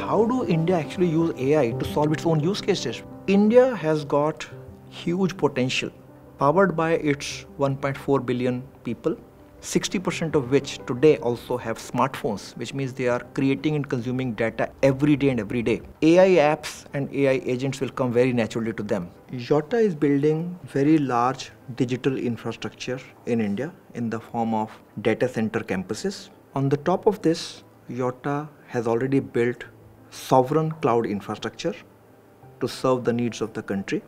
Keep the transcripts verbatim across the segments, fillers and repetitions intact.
how do India actually use A I to solve its own use cases? India has got huge potential, powered by its one point four billion people, sixty percent of which today also have smartphones, which means they are creating and consuming data every day and every day. A I apps and A I agents will come very naturally to them. Yotta is building very large digital infrastructure in India in the form of data center campuses. On the top of this, Yotta has already built sovereign cloud infrastructure to serve the needs of the country,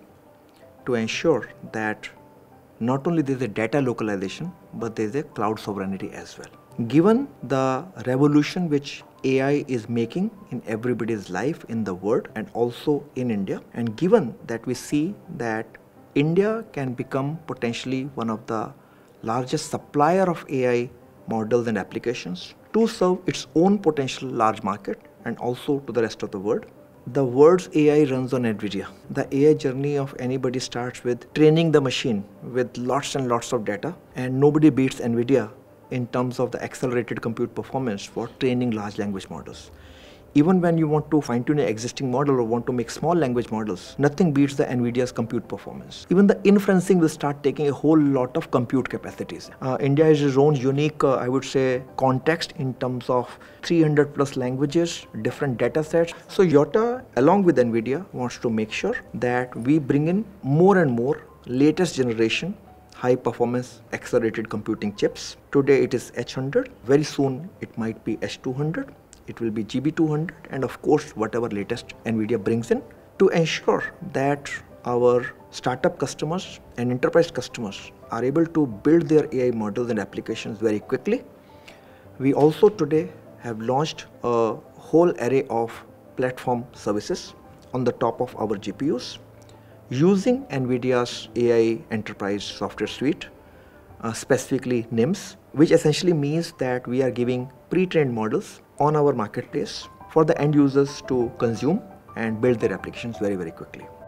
to ensure that not only there is a data localization, but there is a cloud sovereignty as well. Given the revolution which A I is making in everybody's life in the world and also in India, and given that we see that India can become potentially one of the largest supplier of A I models and applications to serve its own potential large market and also to the rest of the world. The world's A I runs on NVIDIA. The A I journey of anybody starts with training the machine with lots and lots of data, and nobody beats NVIDIA in terms of the accelerated compute performance for training large language models. Even when you want to fine-tune an existing model or want to make small language models, nothing beats the NVIDIA's compute performance. Even the inferencing will start taking a whole lot of compute capacities. Uh, India has its own unique, uh, I would say, context in terms of three hundred plus languages, different data sets. So Yotta, along with NVIDIA, wants to make sure that we bring in more and more latest generation high performance accelerated computing chips. Today it is H one hundred, very soon it might be H two hundred. It will be G B two hundred, and of course whatever latest NVIDIA brings in, to ensure that our startup customers and enterprise customers are able to build their A I models and applications very quickly. We also today have launched a whole array of platform services on the top of our G P Us using NVIDIA's A I enterprise software suite, uh, specifically NIMS, which essentially means that we are giving pre-trained models on our marketplace for the end users to consume and build their applications very, very quickly.